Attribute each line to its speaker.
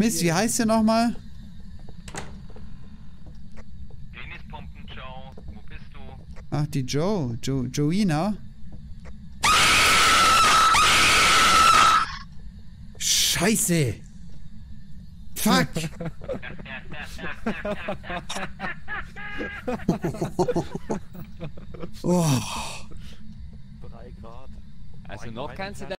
Speaker 1: Mist, wie heißt der nochmal?
Speaker 2: Penispumpen, Joe. Wo bist du?
Speaker 1: Ach, die Joina. Scheiße. Fuck. Oh.
Speaker 3: 3 Grad.
Speaker 4: Also noch kannst du